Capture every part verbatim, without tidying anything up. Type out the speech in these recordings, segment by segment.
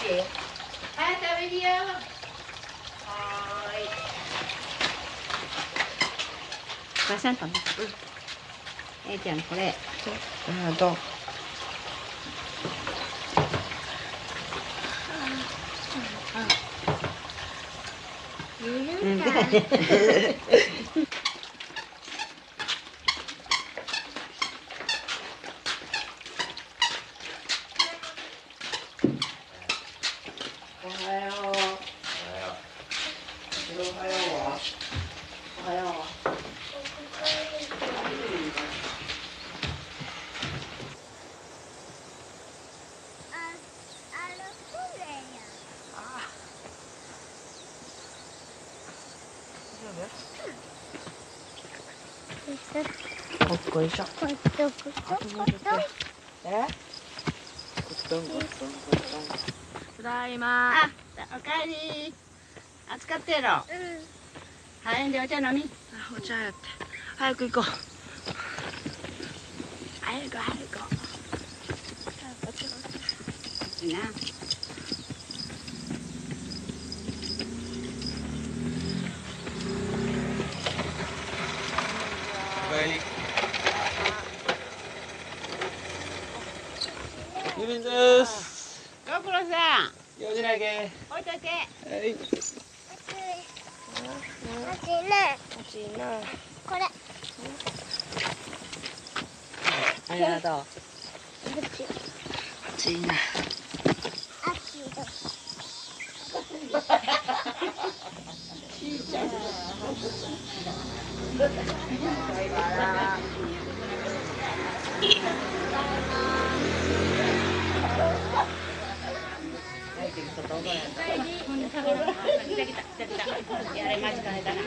はい、食べるよ。はーい。ガシャンとね。うん。えいちゃん、これ。 ありがとう。 うん。おはよう。おはよう。おはよう。おはよう。 こっこいしょ。 こっとこっとこっと。 え？こっとんこっとんこっとん。 ただいま。あ、おかえり。暑かったやろ。うん。はい、でお茶飲み。 お茶やって。早く行こう。 早く早く。こっちこっちな。 おかえり。ゆみんです。 ご苦労さん。 用事ないけ。 置いといて。 はい。 暑いね。 暑いな。 これ。 ありがとう。暑いな。 暑いよ。 やれましたねだな。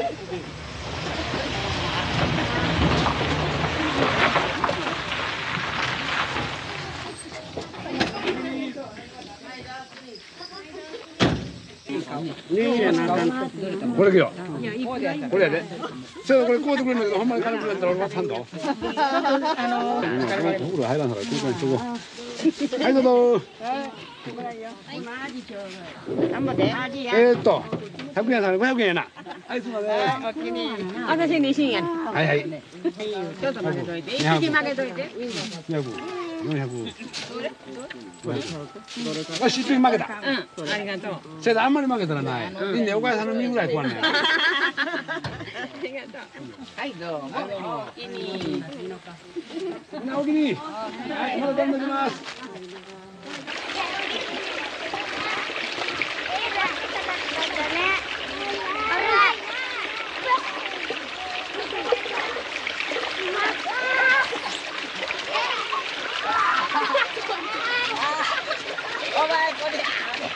これけよ。これやで。そう、これこうてくれるんだけど、ほんまに金くれんだら俺はさんと。あの。お風呂入らんから、空間にしとこう。はい、どうぞ。えーっと、百円さん、五百円やな。はい、すみません。 私にしんや。 はいはい。 ちょっと負けといて。一時負けといて。 二百、四百。あ、失敗負けた。 うん、ありがとう。 せやであんまり負けたらない。みんなお母さんの身ぐらい食わない。 ありがとう。はい、どうも。いいに。 みんなおきに。はい、まだ頑張ります。 お前これ。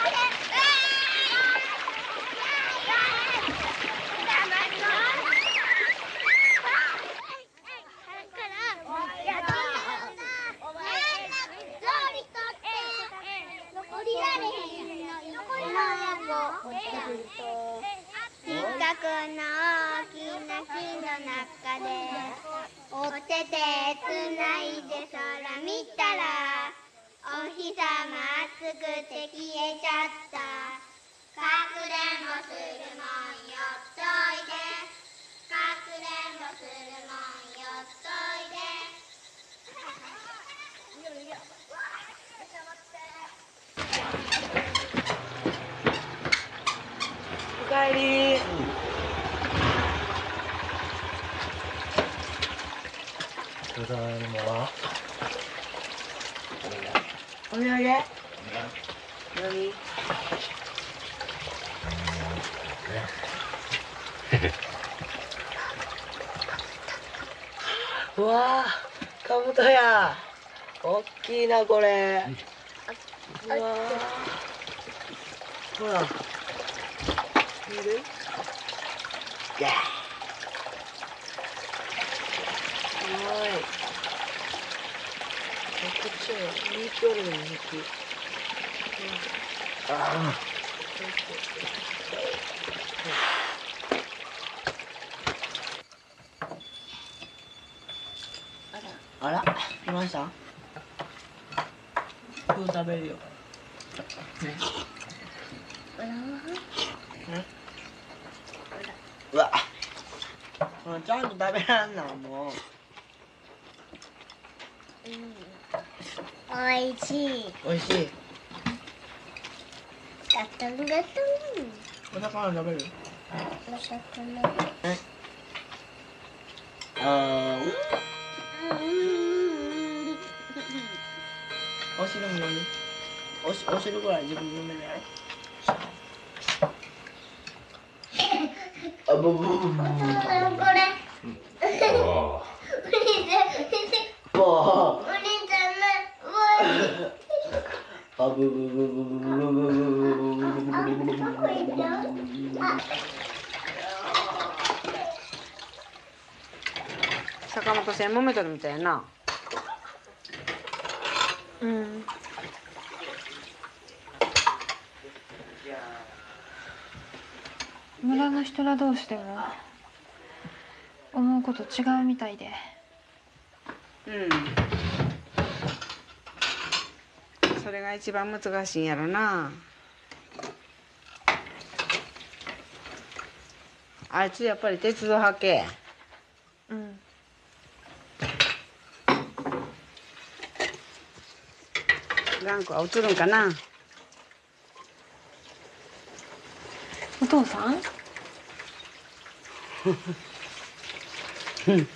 四角の大きな木の中でお手手つないで空見たらお日様暑くて消えちゃったかくれんぼするもんよっといでかくれんぼするもんよっといでおかえり。 ただいま。 お土産。何？うわあ、かぶとや。おっきいなこれ。うわあ。ほら。見る？いや。すごい。こっちはに匹おるのにひき。ああ。あら、来ました？今日食べるよ。 うわもうちゃんと食べらんなもう。 おいしい。 おいしい。 ガトンガトン。 お魚食べる？ お魚。 あーお汁も飲む。おしお汁ぐらい自分飲めない？あぶぶぶぶぶ。 これ。 ぼー。 お兄ちゃん。 あぶぶぶぶぶぶぶぶぶ。 坂本さん揉めとるみたいやな。うん。 村の人ら同士でも思うこと違うみたいで。 うん。それが一番難しいんやろな。あいつやっぱり鉄道派系。 うん。 頑固は映るんかな。 お父さん？ うん。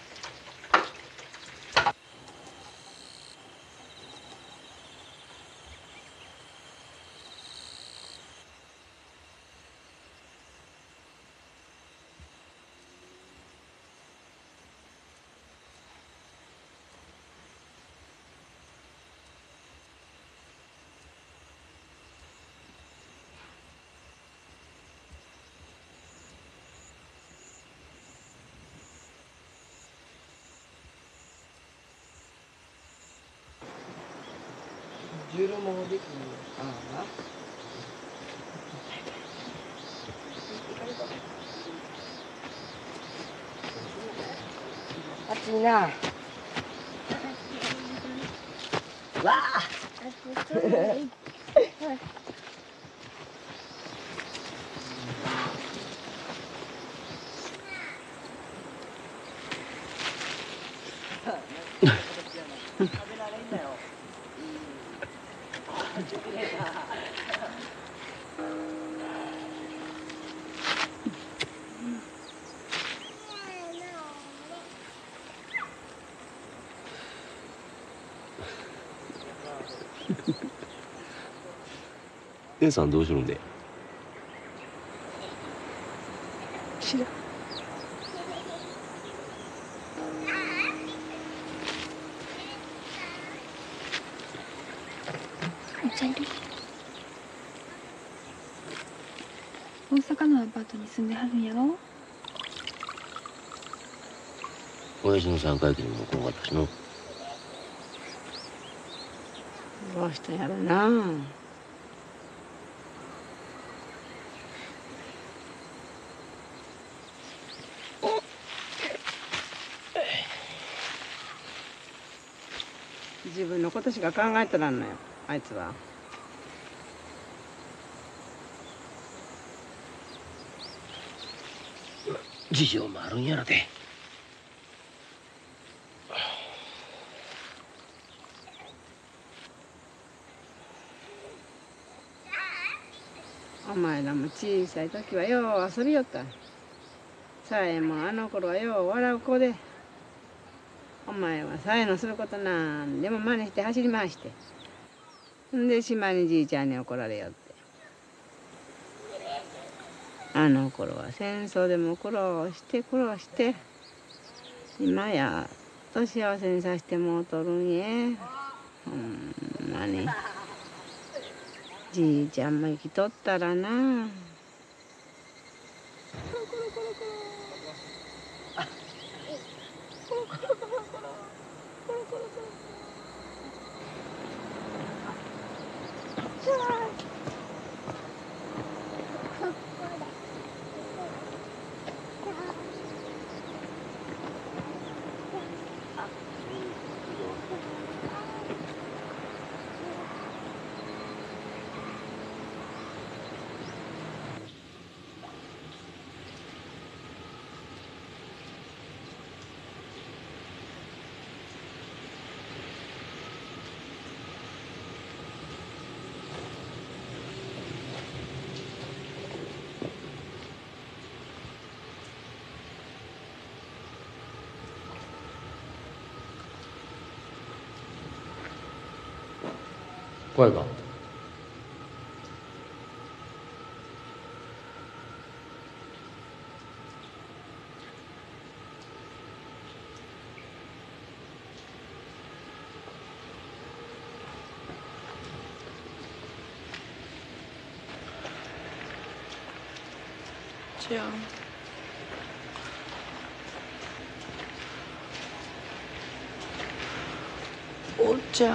汁もできる。ああ。暑いな。わあ。 姉さんどうしろんで？ 知らん。 大阪のアパートに住んではるんやろ？ 親父の三回忌にも来なかったしの。 どうしたんやろな。自分のことしか考えとらんのよ、あいつは。 事情もあるんやろで。 お前らも小さい時はよう遊びよった。さえもあの頃はよう笑う子で。お前はさえのすることなんでも真似して走り回して。んで島にじいちゃんに怒られよって。あの頃は戦争でも苦労して苦労して。今やっと幸せにさしてもうとるんえ。ほんまに。じいちゃんも生きとったらな。 声が。 じゃあお茶。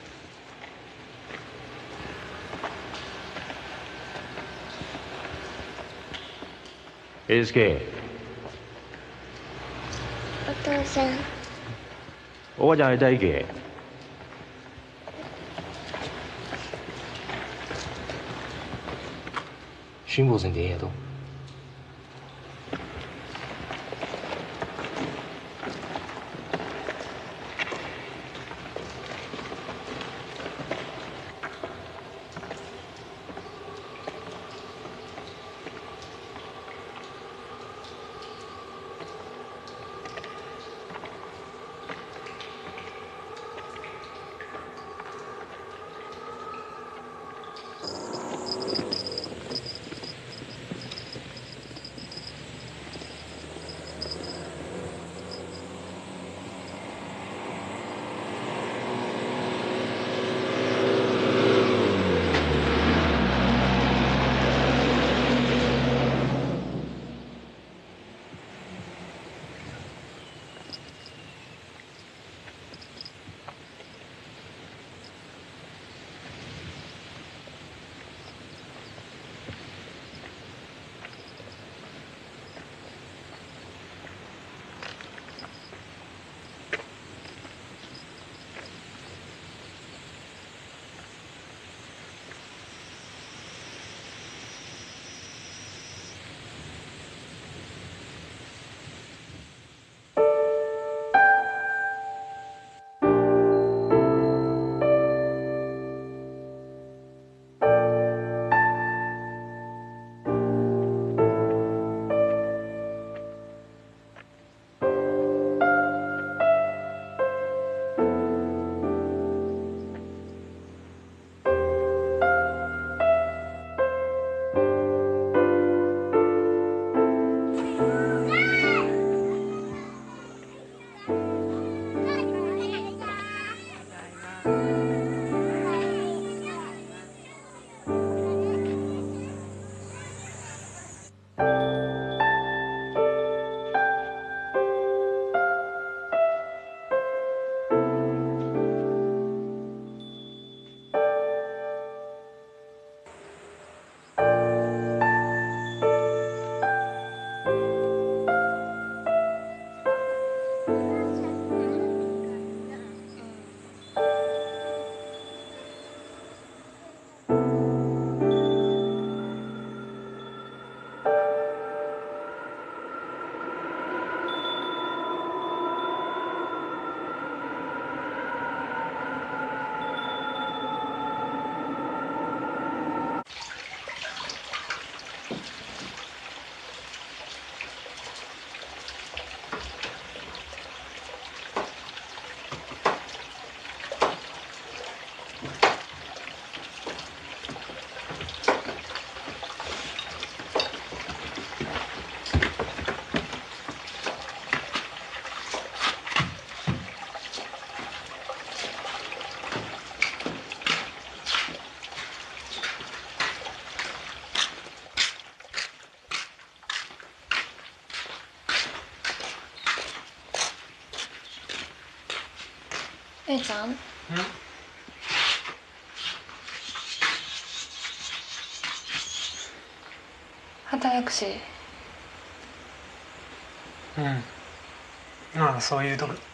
エーエスケー。 お父さん。 おばちゃん会いたいけ。辛抱せんでええやと。 A ちゃん。働くし。 うん。まあそういうとこ。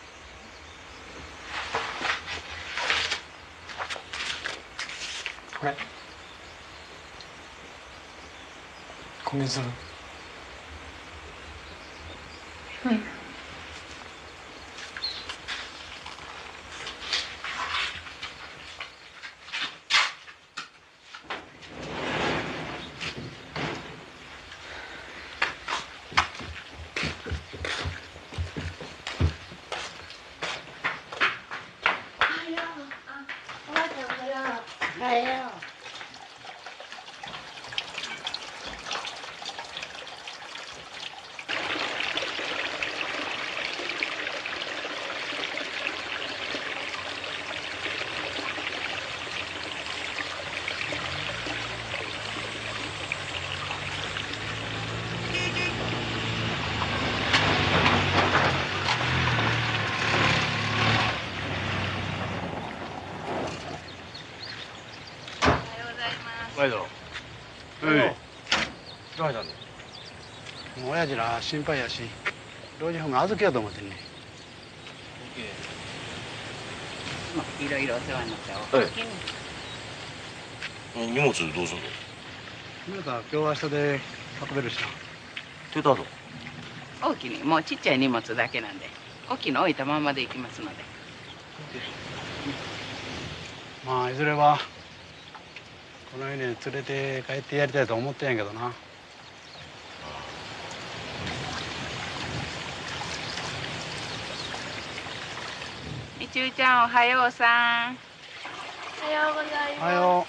これ。米粒。 うん。 おばあちゃんおはよう。 毎度。 はいどうしたの？ もう親父ら心配やし、老人ホーム預けようと思ってね。 いろいろお世話になったはいお荷物どうすんの？ 皆さん今日明日で運べるしな。 手だぞ。 大きにもうちっちゃい荷物だけなんで大きいの置いたままで行きますので。 まあいずれはこの家に連れて帰ってやりたいと思ってんやけどな。 みちゅうちゃんおはようさん。 おはようございます。 おはよ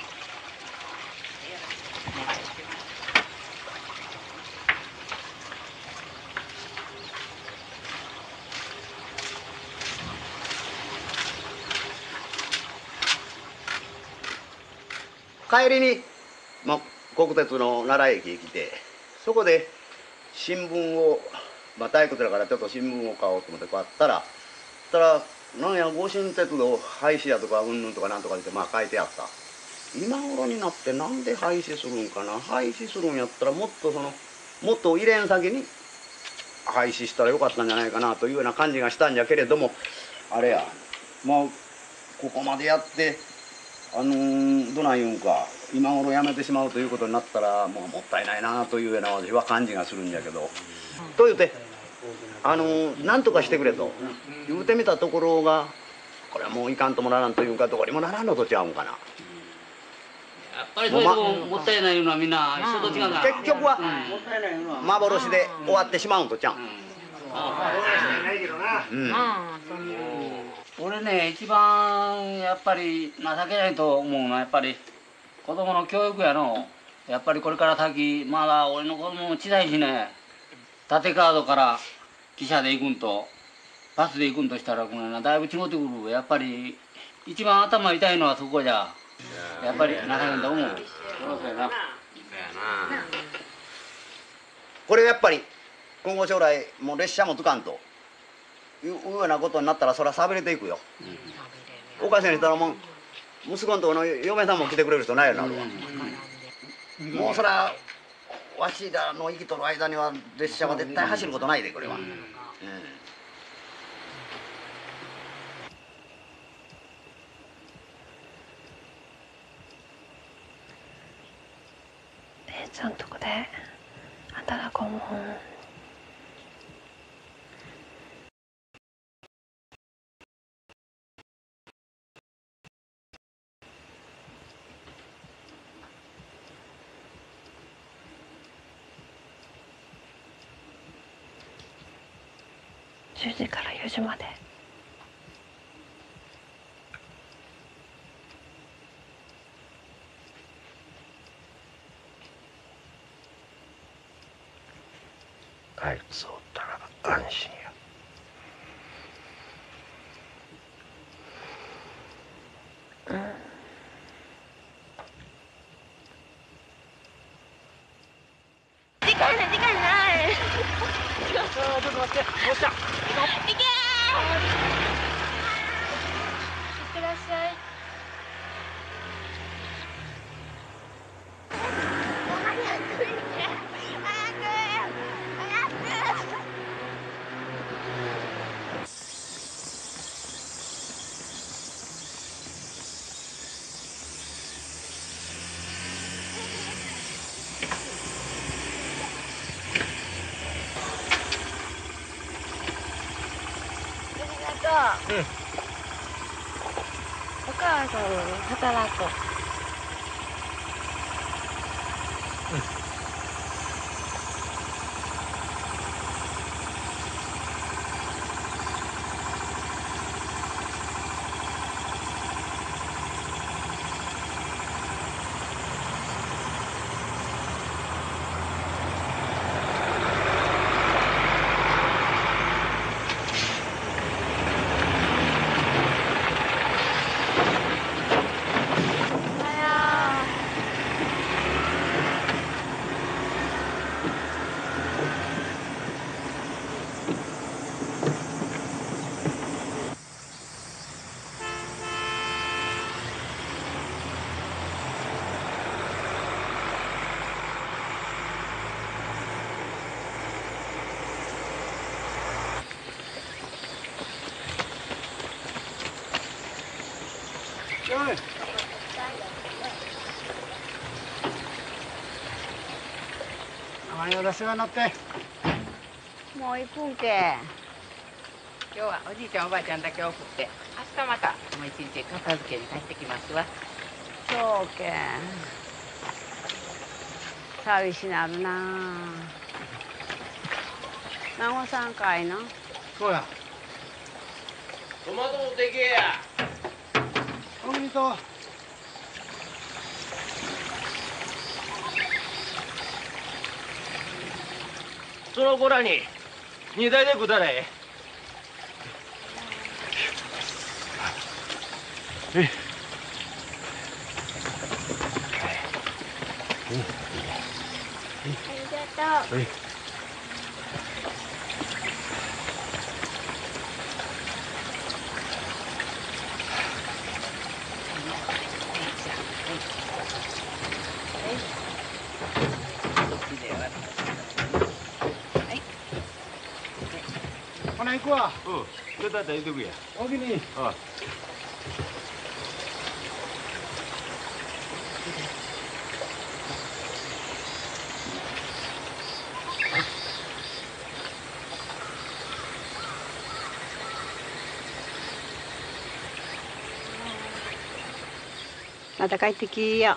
帰りに、まあ、国鉄の奈良駅へ来てそこで新聞を、まあ、退屈だからちょっと新聞を買おうと思って買ったらそしたらなんや御神鉄道廃止やとかうんぬんとかなんとかってまあ書いてあった。今頃になってなんで廃止するんかな。廃止するんやったらもっとそのもっと入れん先に廃止したらよかったんじゃないかなというような感じがしたんじゃけれどもあれやもうここまでやってあのー、どない言うんか今頃やめてしまうということになったらもうもったいないなというような私は感じがするんじゃけど、と言うてあのー、なんとかしてくれと言うてみたところがこれはもういかんともならんというかどこにもならんのとちゃうんかな。 やっぱりそういうとこもったいないのはみんな一緒と違うから。 結局は幻で終わってしまうんとちゃうん。 俺ね一番やっぱり情けないと思うのはやっぱり子供の教育やの。やっぱりこれから先まだ俺の子供も小さいしね立川戸から汽車で行くんとバスで行くんとしたらこのだいぶ違ってくる。やっぱり一番頭痛いのはそこじゃやっぱり情けないと思う。そうやな。 これやっぱり今後将来もう列車もつかんというようなことになったらそれは寂れていくよ。おかしいにしたらもう息子のとこの嫁さんも来てくれる人ないようになるわ。もうそれはわしらの生きとる間には列車は絶対走ることないでこれは。うん、 姉ちゃんとこで働こうもん。じゅうじからよじまで。 あいつおったら安心や。 うん。 時間ない時間ない。 ちょっと待ってどうした？ 行けー。いってらっしゃい。 うん。 お母さんに働こう。 甘いの出しは乗って。 もう行くんけ。今日はおじいちゃんおばあちゃんだけ送って明日またもう一日片付けに帰ってきますわ。そうけん寂しなるなあ。孫さんかいな。 そうや。 トマト持ってけや。 おめでとう。 その子らに荷台で食うたらええ。え。 ありがとう。 はい。ほな行くわ。 うん。ちょっとあったら言うてくや。 おおきに。 ああ。 また帰ってきよ。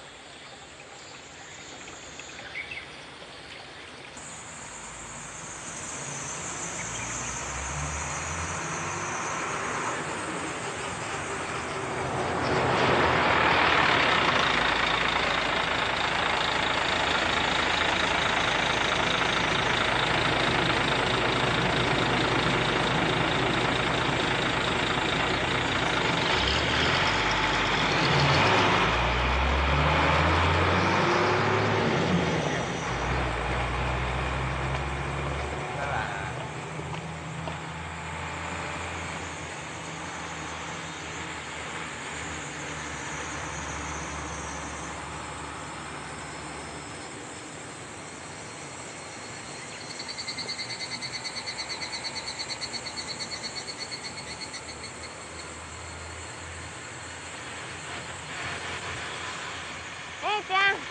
姉ちゃん。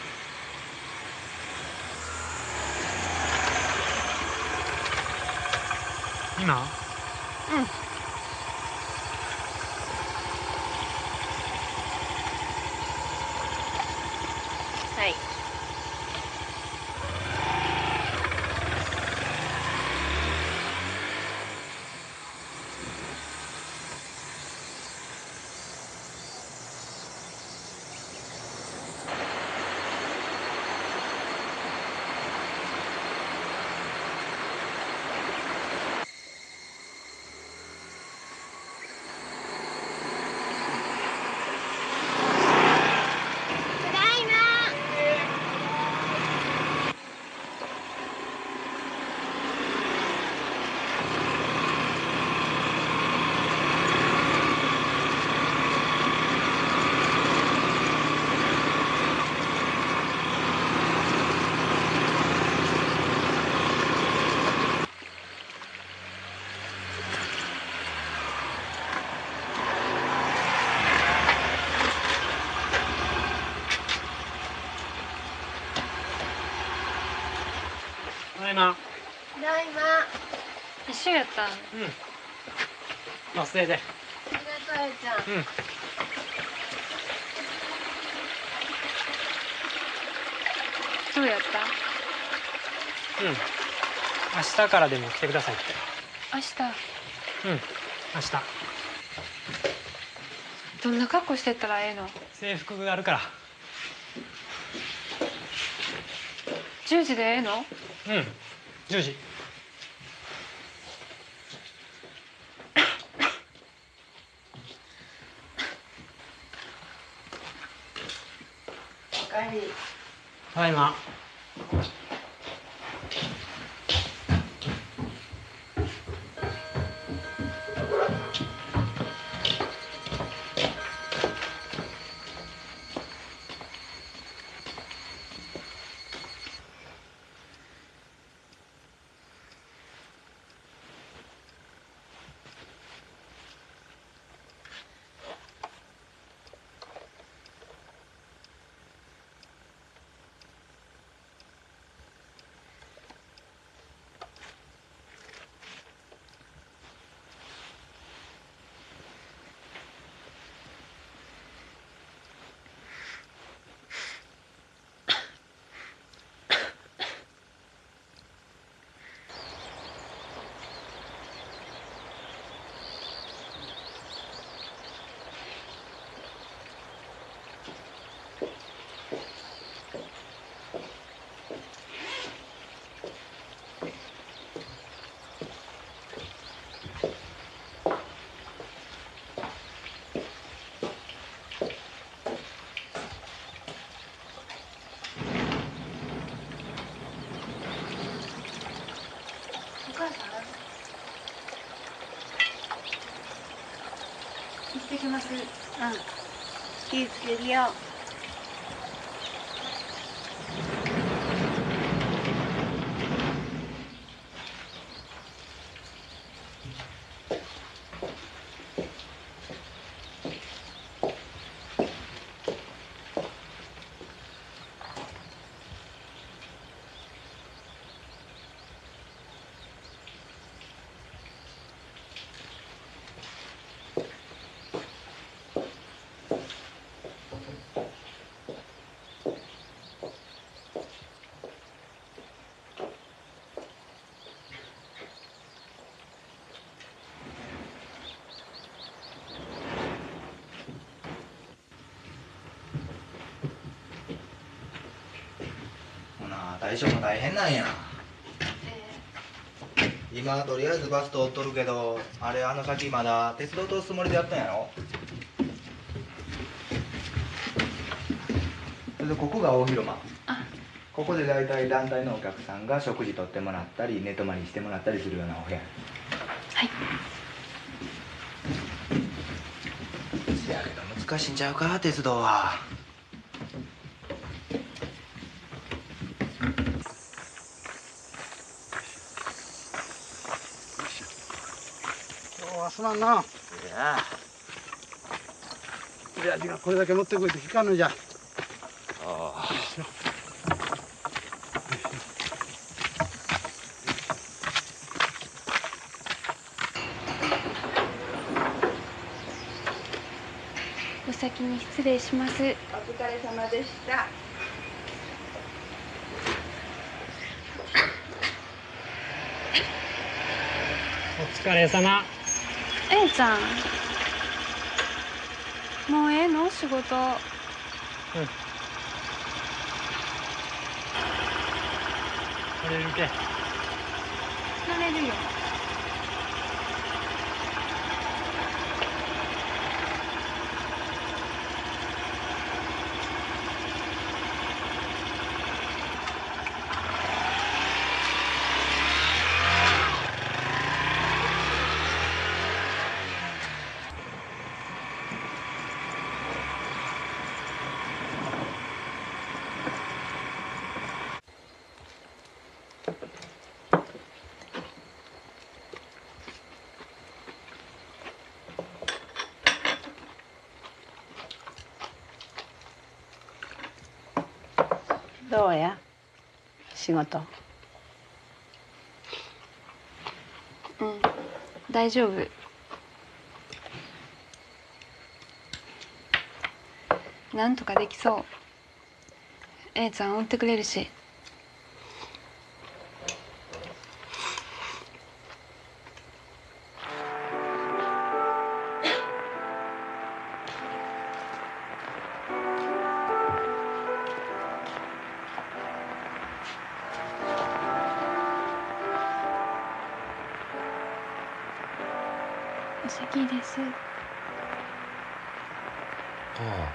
今？ うん。はい。 ただいま。 ただいま。 ただいま。 一緒やったん？ うん。忘れて。 ありがとう、えちゃん。 うん。 どうやった？ うん。明日からでも来てくださいって。 明日。 うん。明日。 どんな格好してったらええの？ 制服があるから。 じゅうじでええの？ うん。じゅうじ。 おかえり。 ただいま。 行ってきます。 うん、気ぃつけるよ。 大将も大変なんや。今とりあえずバス通っとるけど、あれあの先まだ鉄道通すつもりでやったんやろ。それでここが大広間。ここで大体団体のお客さんが食事とってもらったり寝泊まりしてもらったりするようなお部屋。 はい。 せやけど難しいんちゃうか、鉄道は。 すまんな。いや親父がこれだけ持ってこいと引かんのじゃ。ああ。 お先に失礼します。 お疲れ様でした。 お疲れ様。 えいちゃん、もうええの仕事。うん。 慣れるけ。 慣れるよ。 どうや仕事。 うん、大丈夫。なんとかできそう。Aちゃん追ってくれるし。お先です。 ああ。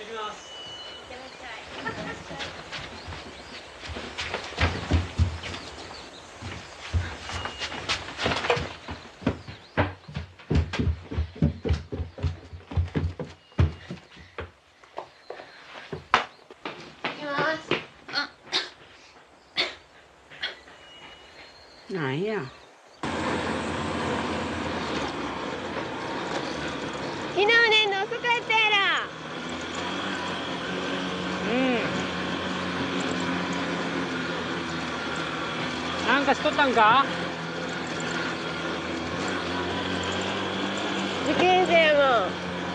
きます。 なんや。 昨日寝んの遅かったやろ。 うん。なんかしとったんか？ 受験生やもん。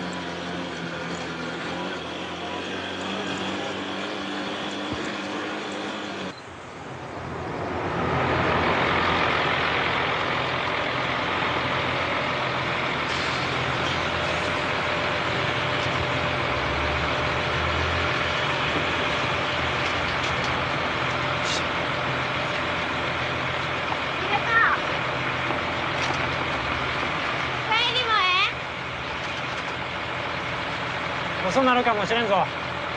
遅なるかもしれんぞ。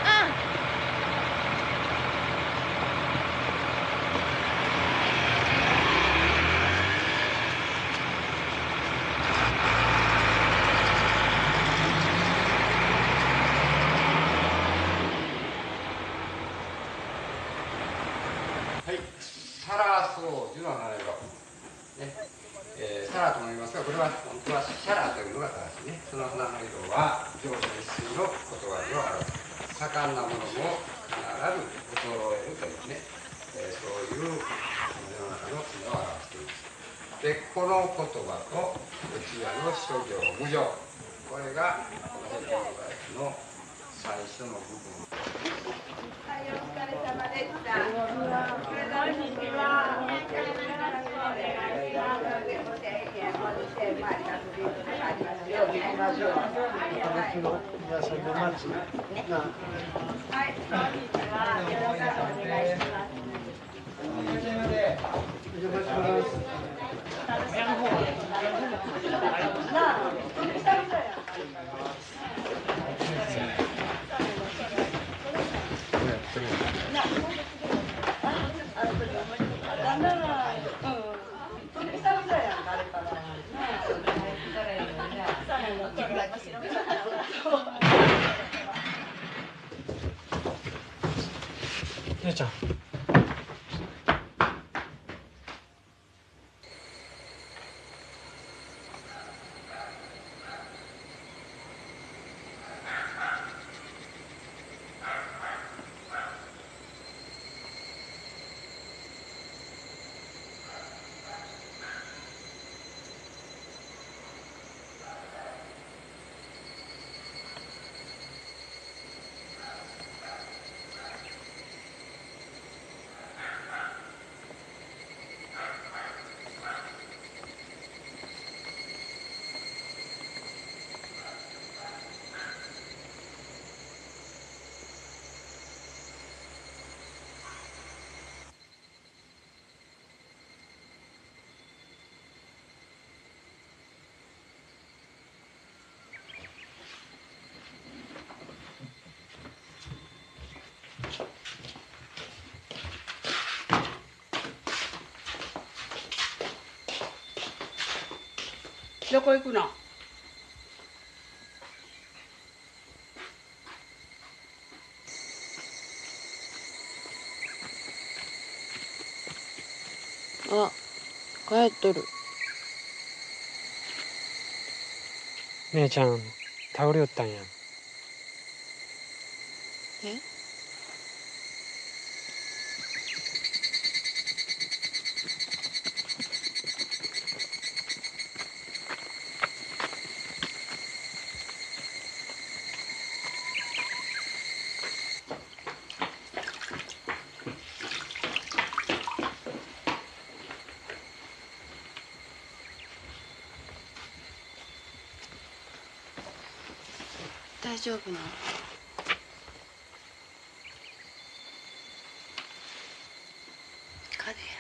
はい、サラーソージュの花色、ねえー、サラーと思いますが、これは本当はシャラーというのが正しいね。その花の色は上下一水の言葉を表す。盛んなものも必ず衰えるというね、えー、そういう世の中の意味を表しています。で、この言葉とうちわの諸行無常、これがこの平等外の最初の部分。 はい、お疲れ様でした。こんにちは。よろしくお願いします。ご声援をしてまいりますリズムがありますように行きましょう。皆さんの待つ。はい、こんにちは。よろしくお願いします。いらっしゃいませ。お邪魔します。親の方は。なあ、久々や。 姉ちゃん。 どこ行くの？ あ、帰っとる。 姉ちゃん倒れよったんや。 え？大丈夫なの？風邪や。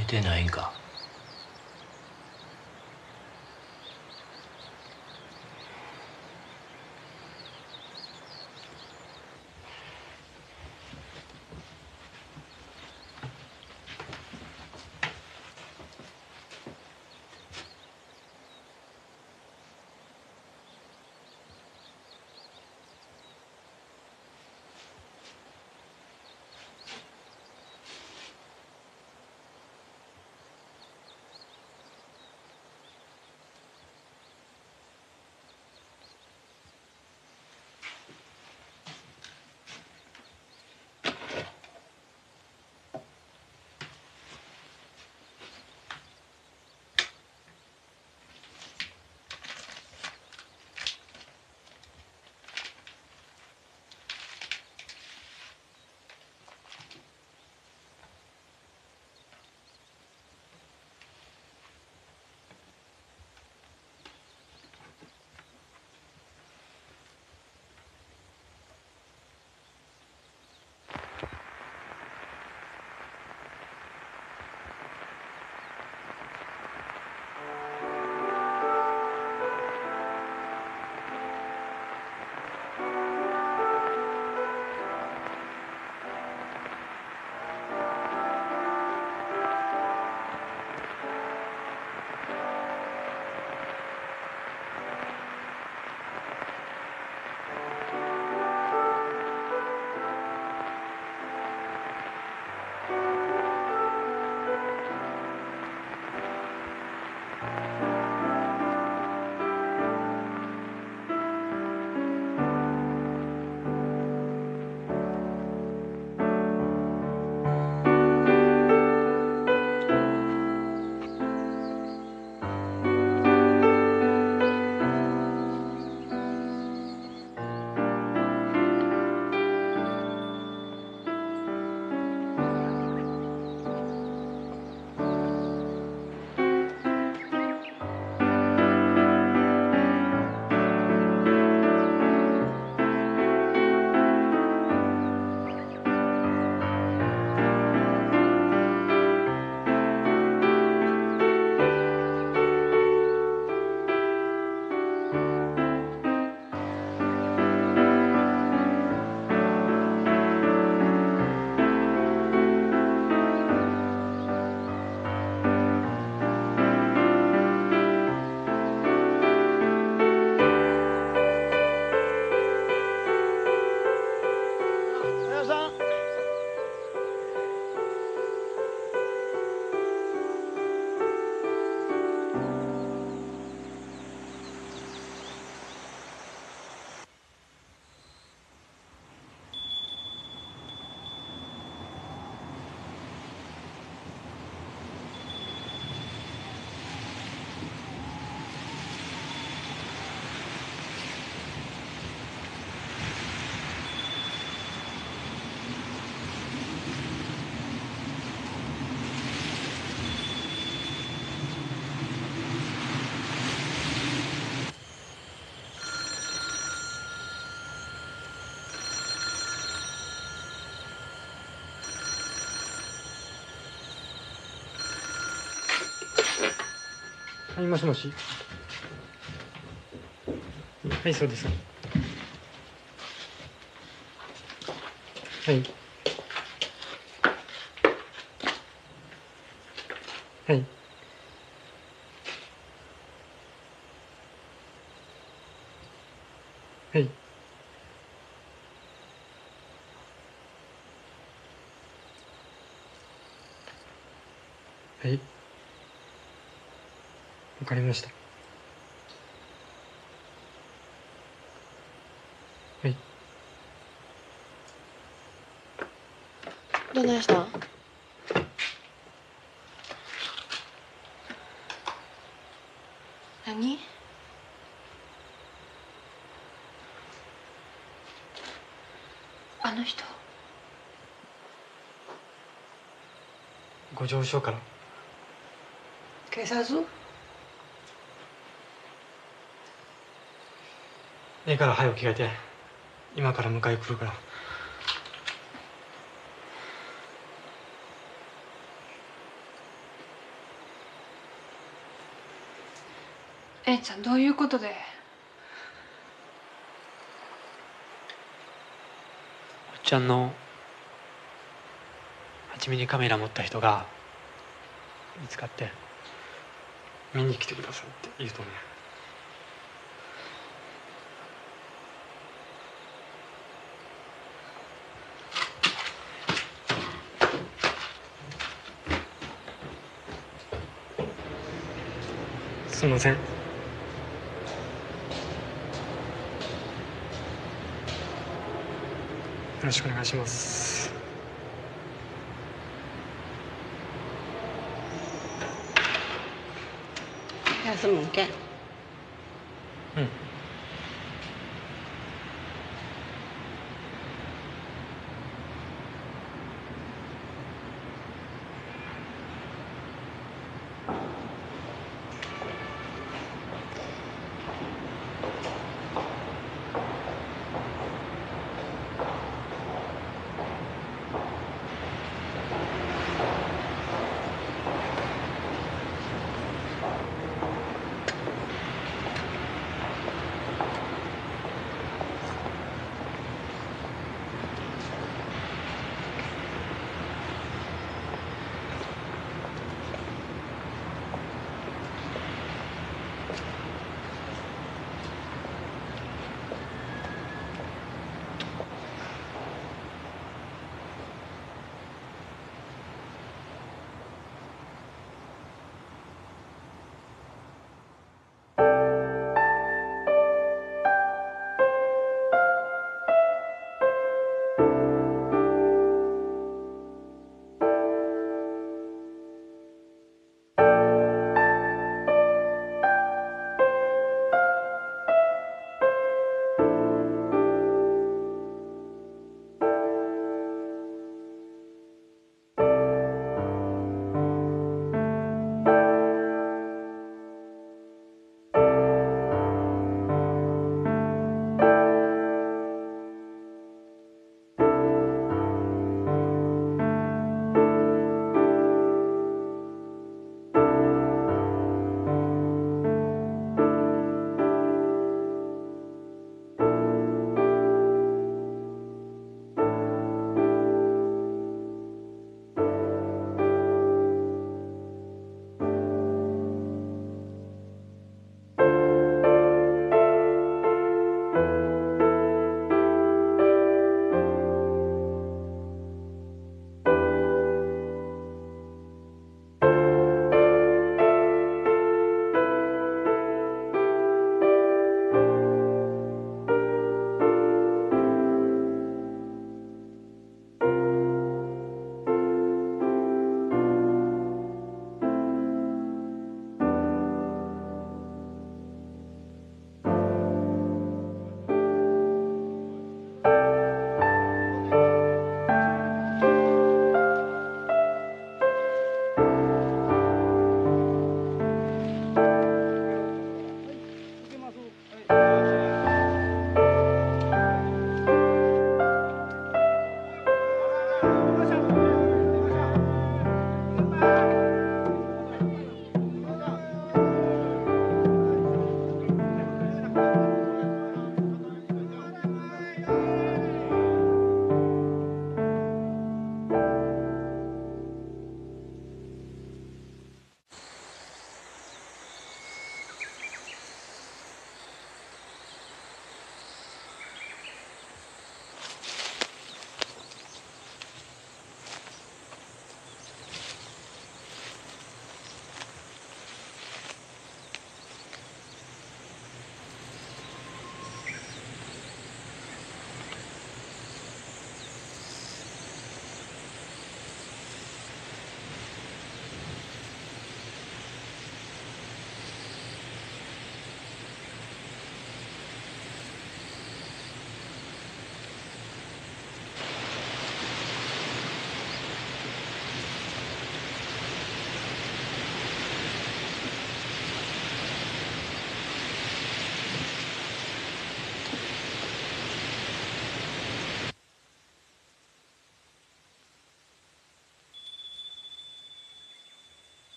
寝てないんか。 はい、もしもし。はい、そうです。はい。はい。はい。はい。わかりました。はい。 どないしたん？何？あの人。 ご乗所から。 警察？ ええから早く着替えて。今から迎え来るから。 A ちゃんどういうことで？ おっちゃんのはちミリカメラ持った人が見つかって見に来てくださいって言うと思う。すみません。よろしくお願いします。 休むんけん。 うん。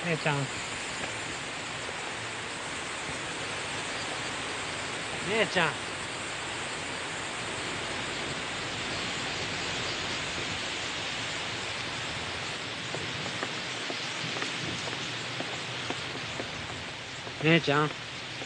姉ちゃん姉ちゃん姉ちゃん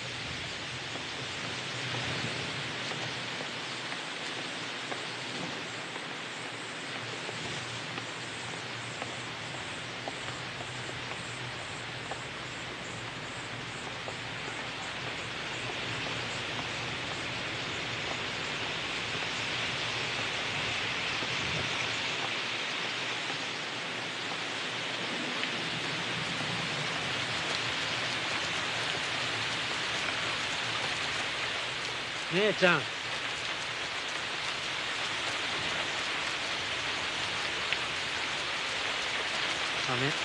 姉ちゃんダメ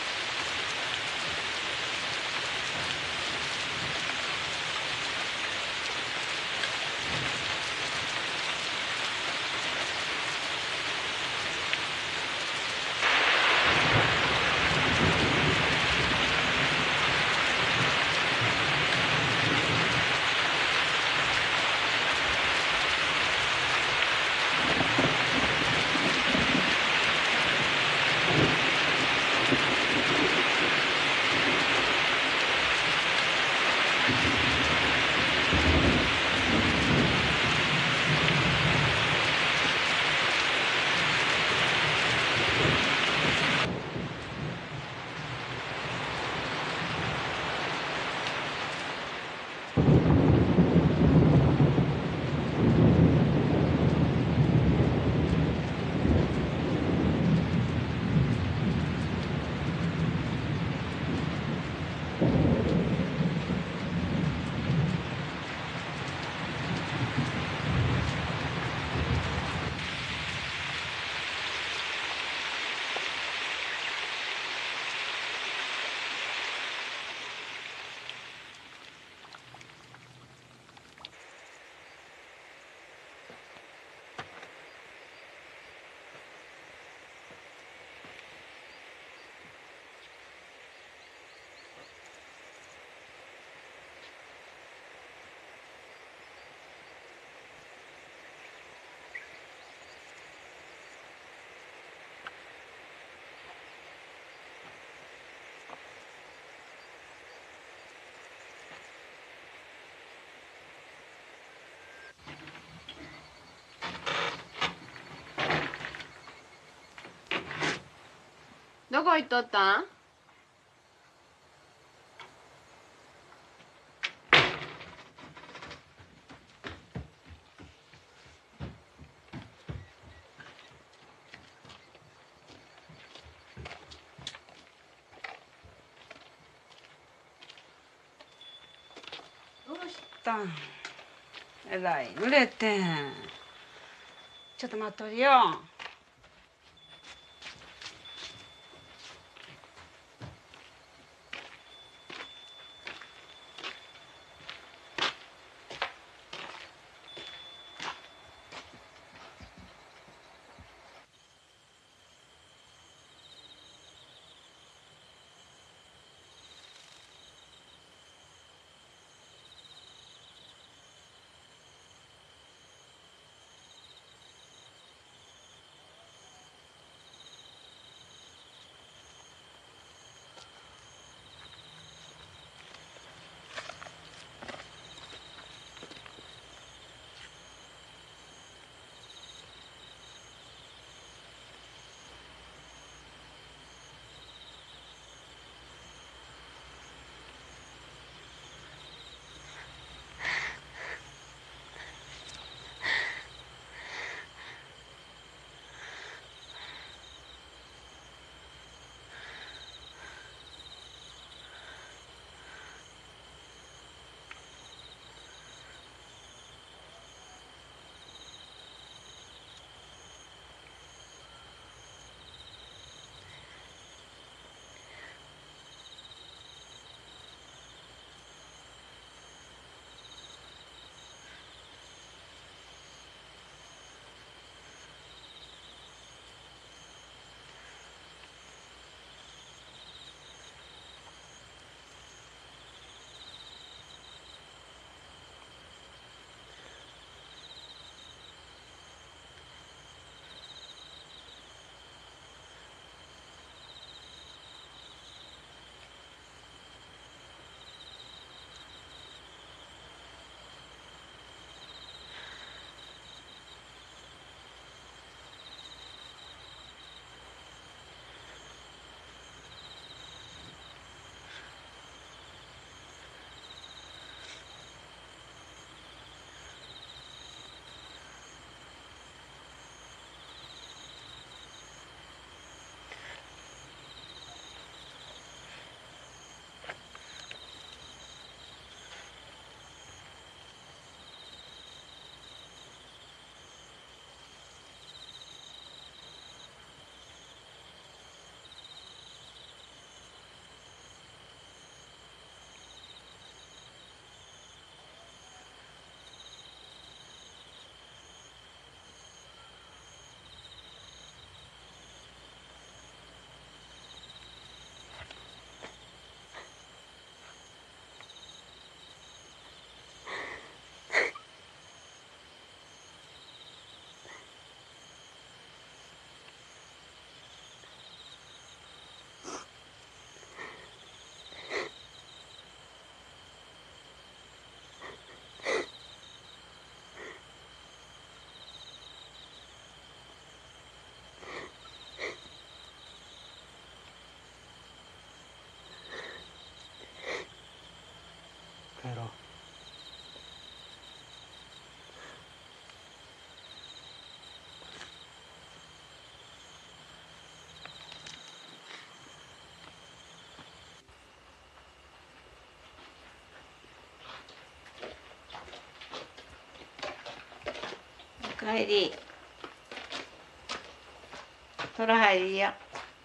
どこ行っとったん？ どうしたん？えらい濡れてん。ちょっと待っとるよ。 入り。風呂入りよ。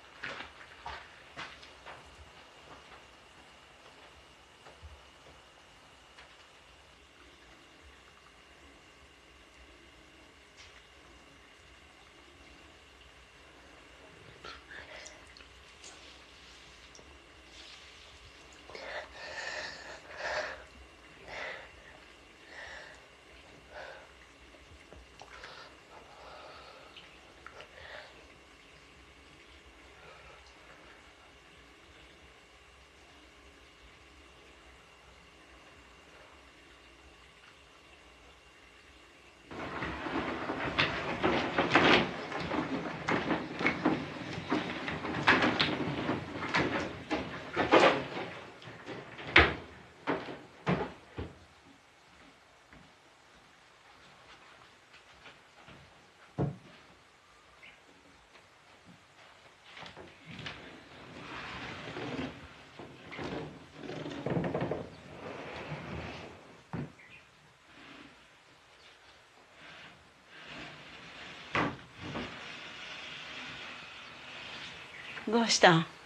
どうしたん？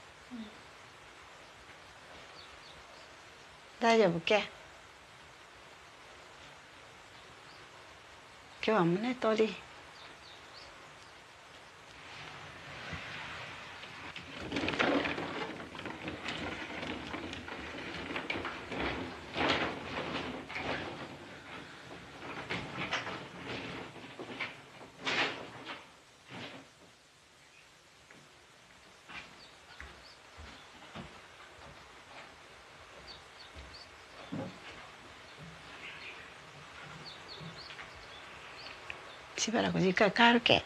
大丈夫け？今日は胸取り。しばらく実家帰るけ。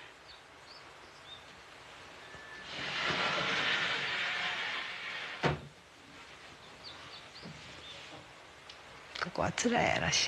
ここはつらいやろし。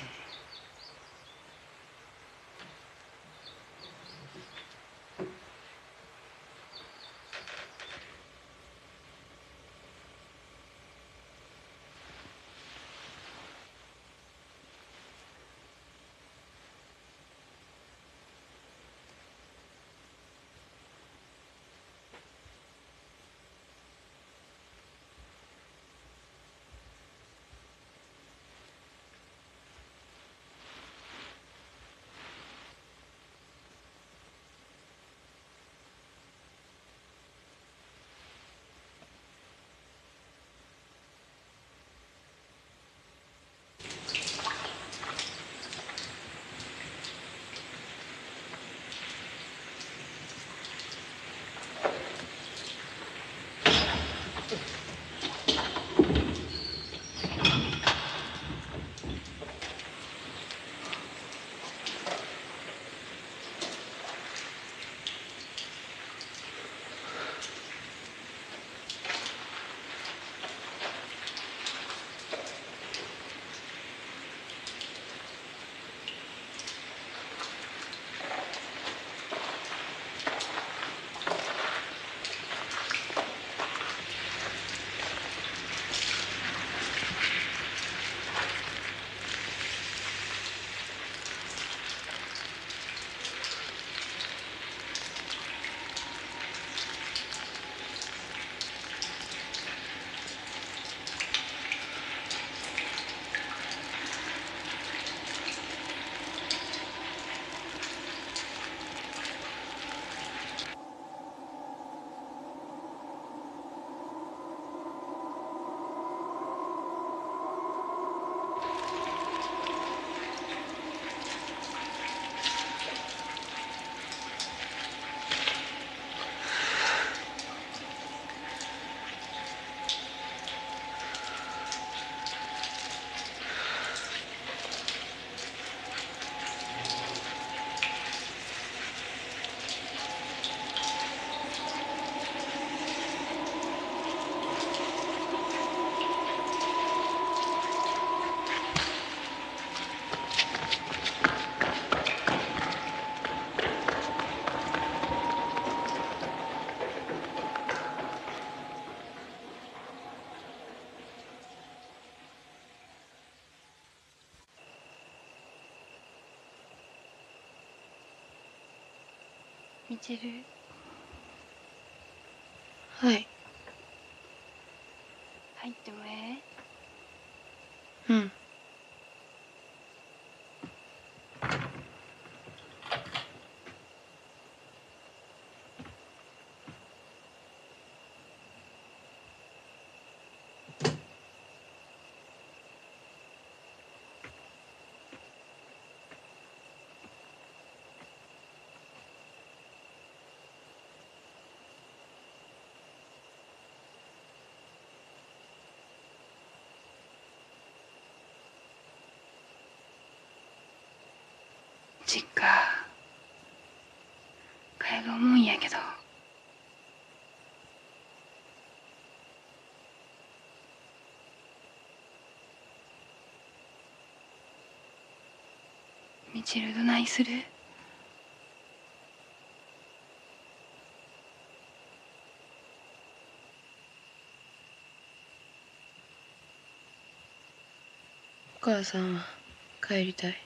みちる。 はい入ってもえうん。 実家帰ろう思うんやけど。みちるどないする？ お母さんは帰りたい。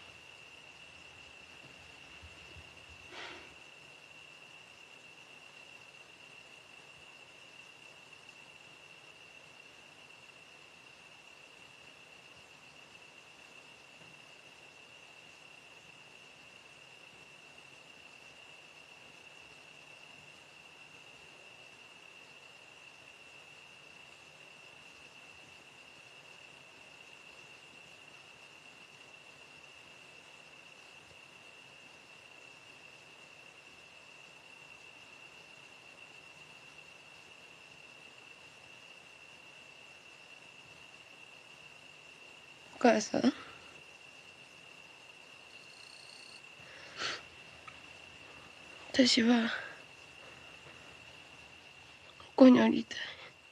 お母さん、私はここに降りたい。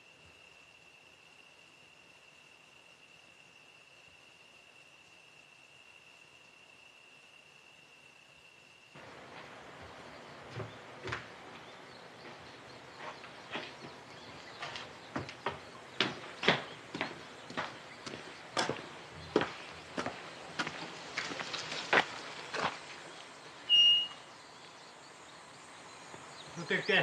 持ってけ。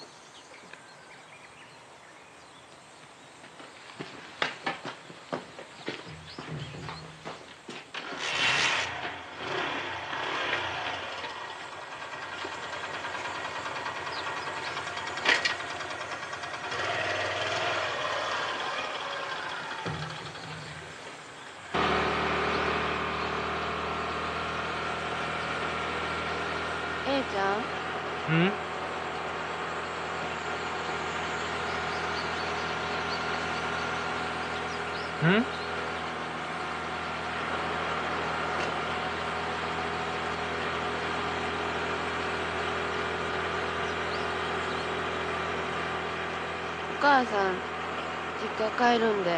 A ちゃん。 うん。うん。 お母さん実家帰るんで。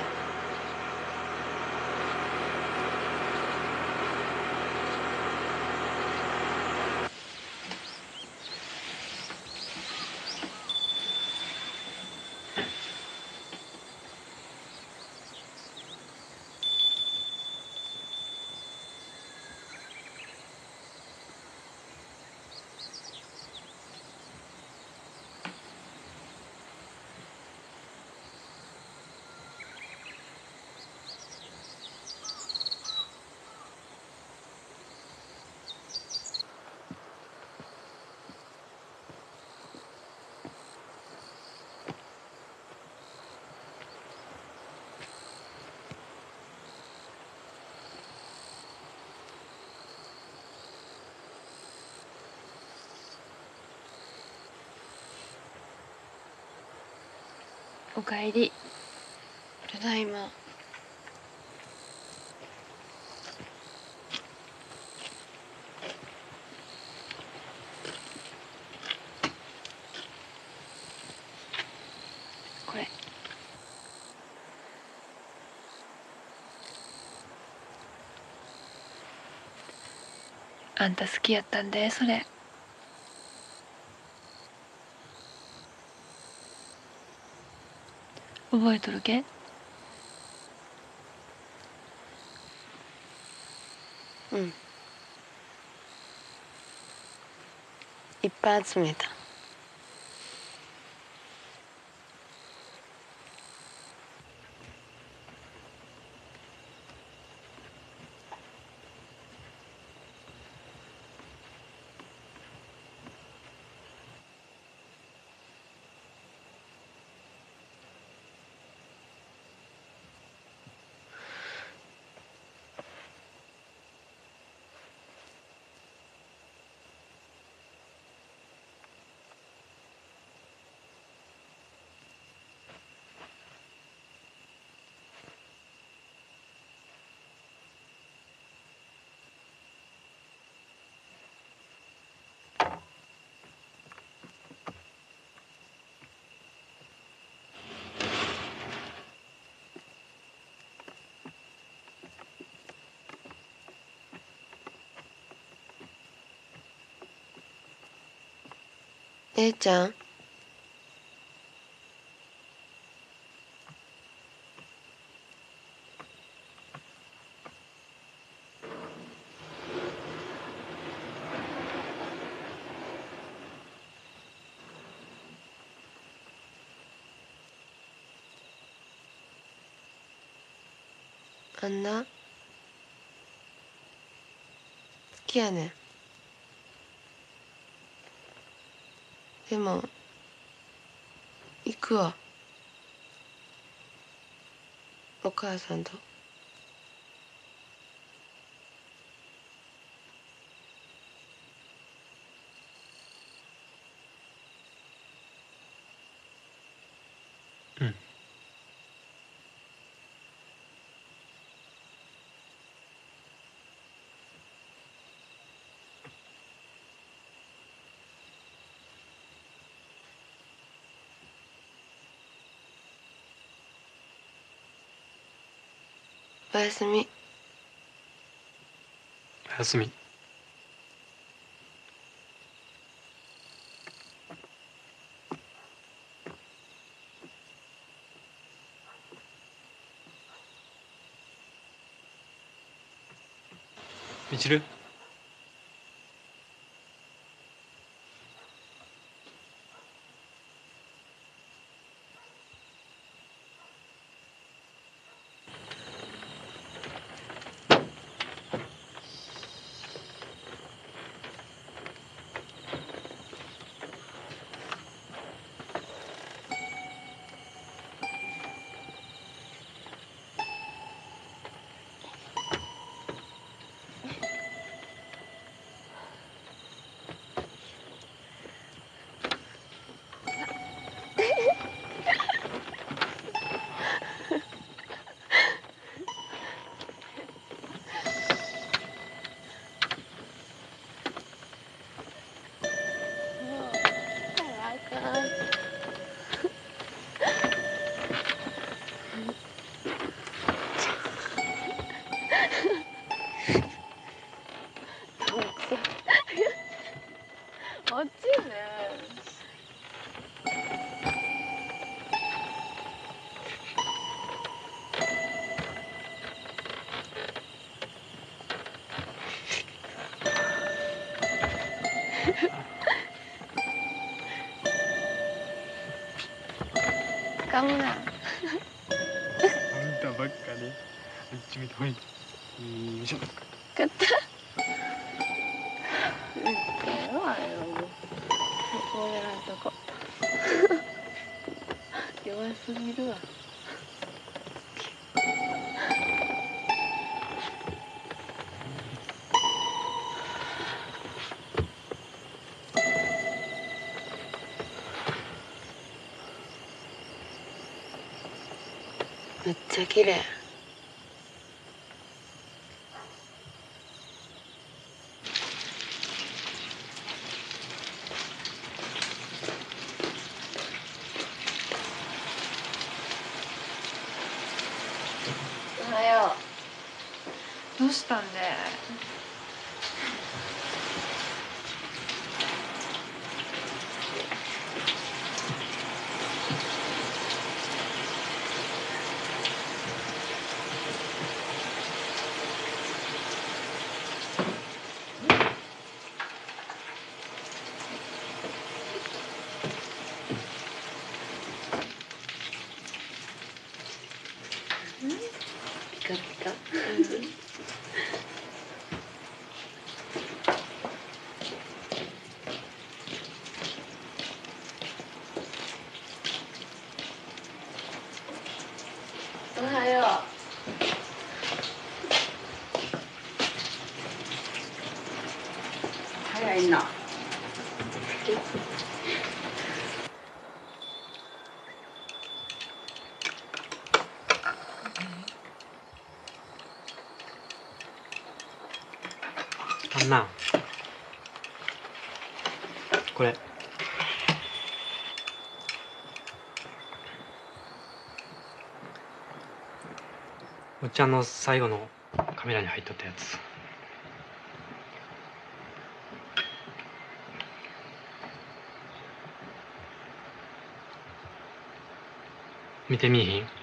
おかえり。 ただいま。 これ。あんた好きやったんでそれ。覚えとるけ？ うん。 いっぱい集めた。姉ちゃん、あんな好きやねん。でも行くわ、お母さんと。 うん。 おやすみ。 おやすみ。みちる。 あっちね。かむな。 あんたばっかね。あっち見てほい。よいしょ。 かった。うん、ええわよ。こうやらんとこ。弱すぎるわ。めっちゃ綺麗。おはよう。 どうしたんで。 あんなこれおっちゃんの最後のカメラに入っとったやつ。見てみいひん？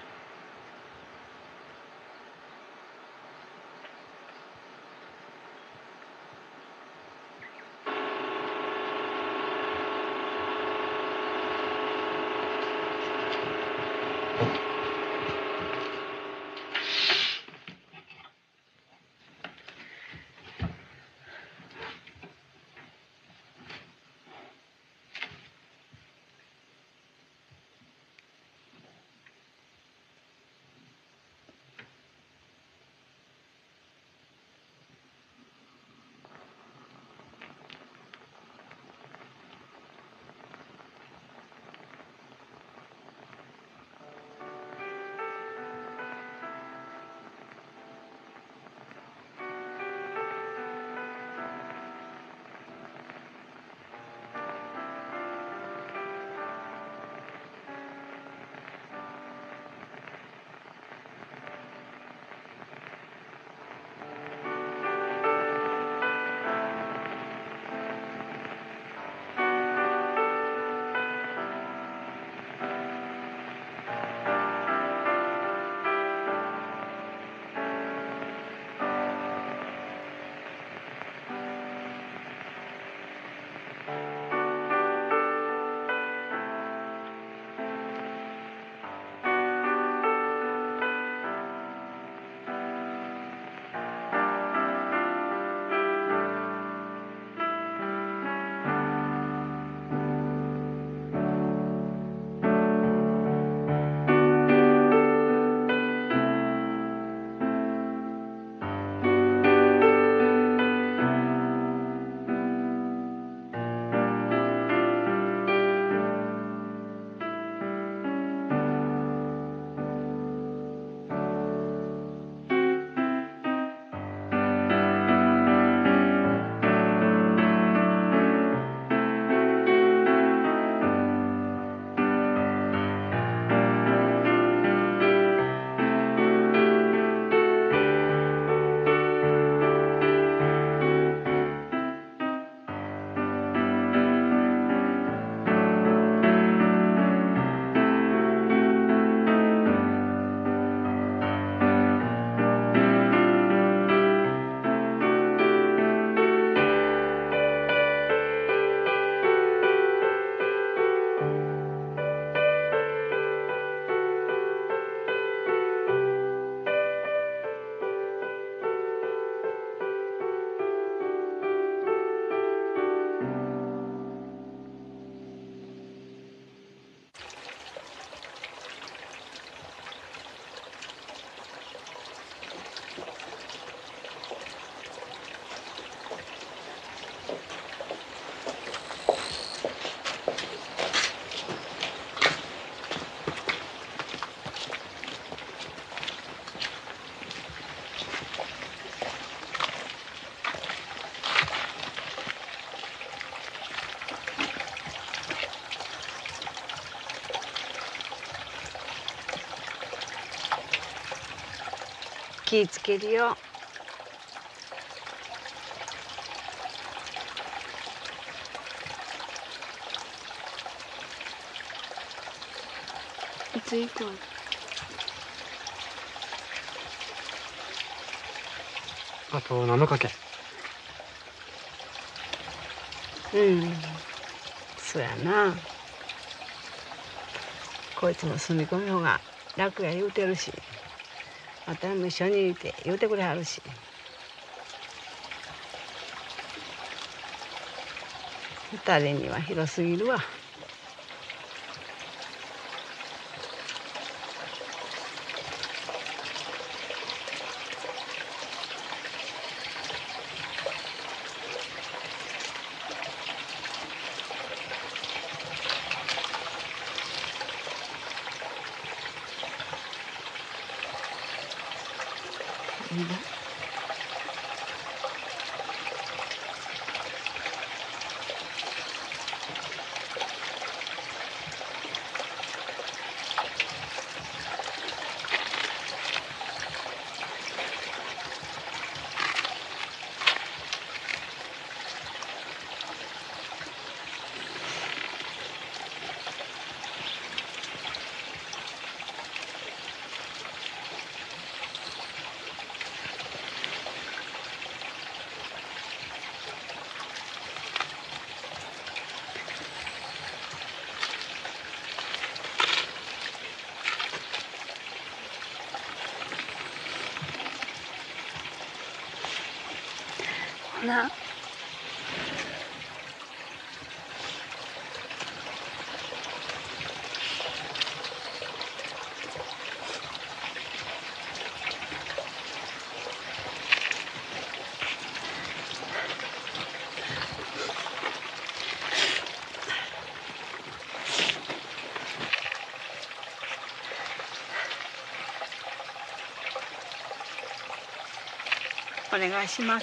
気ぃつけるよ。 いつ行くん？ あと何のかけ？ うん、そやな。こいつの住み込み方が楽や言うてるし、あたりも一緒にいて言うてくれはるし。二人には広すぎるわ。 いいな。な。 お願いします。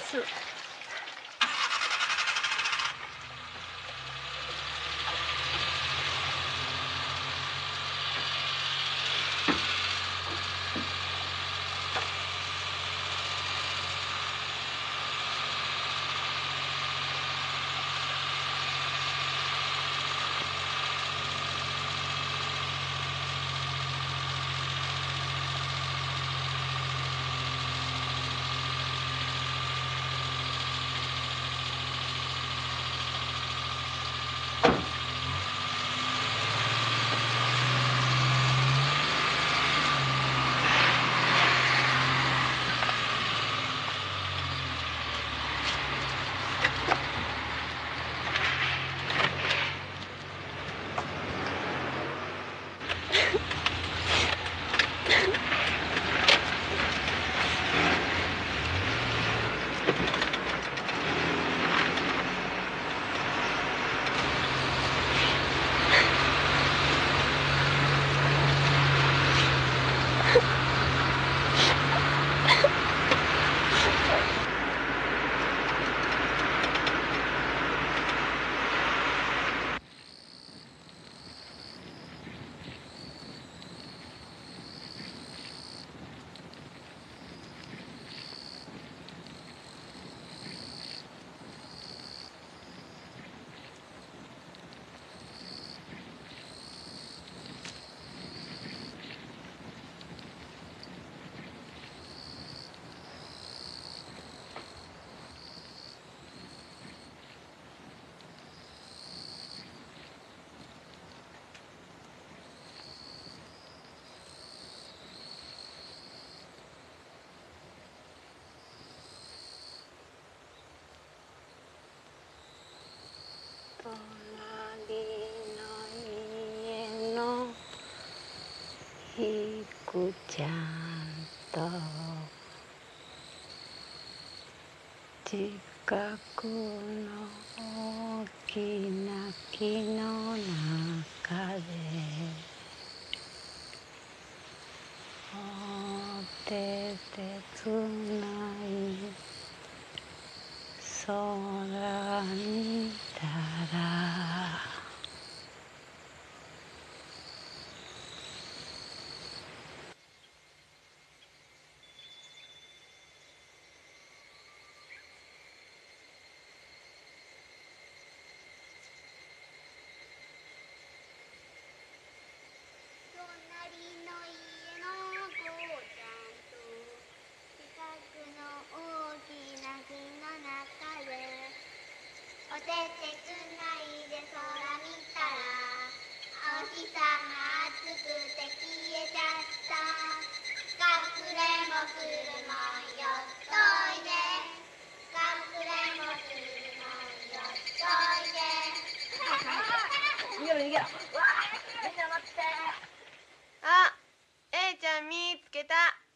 隣の家のひくちゃんと近くの大きな木の中でお手でつない空見たら隣の家の子ちゃんと近くの大きな木の中でお手手つないで空見たらお日さま暑くて消えちゃった隠れもするもんよっといで隠れもするもんよっといで逃げろ逃げろわあみんな待ってあ、A ちゃん見つけた。